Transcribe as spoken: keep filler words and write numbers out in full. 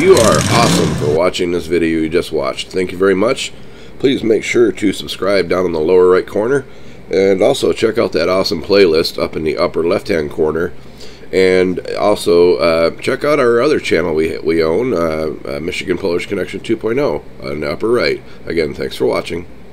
you are awesome for watching this video you just watched. Thank you very much. Please make sure to subscribe down in the lower right corner, and also check out that awesome playlist up in the upper left hand corner. And also uh, check out our other channel we, we own, uh, uh, Michigan Polish Connection two point oh, on the upper right. Again, thanks for watching.